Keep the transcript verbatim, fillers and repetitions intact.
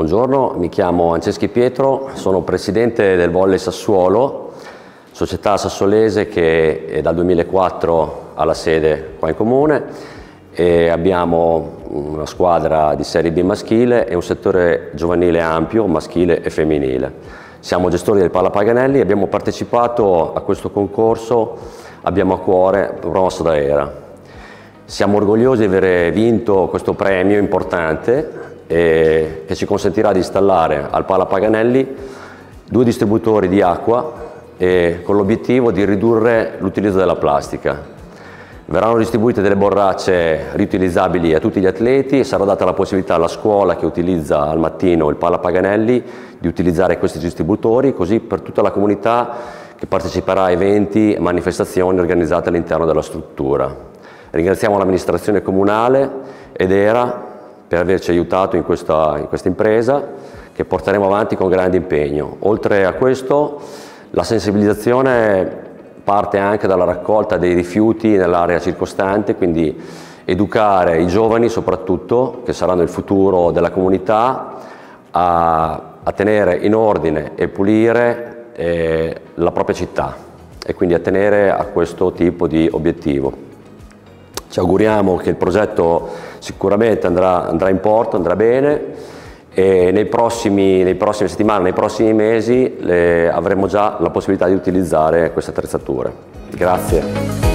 Buongiorno, mi chiamo Anceschi Pietro, sono presidente del Volley Sassuolo, società sassolese che è dal duemilaquattro ha la sede qua in comune e abbiamo una squadra di Serie B maschile e un settore giovanile ampio, maschile e femminile. Siamo gestori del Pala Paganelli e abbiamo partecipato a questo concorso, abbiamo a cuore, promosso da Era. Siamo orgogliosi di aver vinto questo premio importante e che ci consentirà di installare al Pala Paganelli due distributori di acqua e con l'obiettivo di ridurre l'utilizzo della plastica. Verranno distribuite delle borracce riutilizzabili a tutti gli atleti e sarà data la possibilità alla scuola che utilizza al mattino il Pala Paganelli di utilizzare questi distributori, così per tutta la comunità che parteciperà a eventi e manifestazioni organizzate all'interno della struttura. Ringraziamo l'amministrazione comunale ed Era per averci aiutato in questa, in questa impresa che porteremo avanti con grande impegno. Oltre a questo, la sensibilizzazione parte anche dalla raccolta dei rifiuti nell'area circostante, quindi educare i giovani soprattutto, che saranno il futuro della comunità, a, a tenere in ordine e pulire eh, la propria città e quindi a tenere a questo tipo di obiettivo. Ci auguriamo che il progetto sicuramente andrà, andrà in porto, andrà bene e nei prossimi, nei prossime settimane, nei prossimi mesi le, avremo già la possibilità di utilizzare queste attrezzature. Grazie.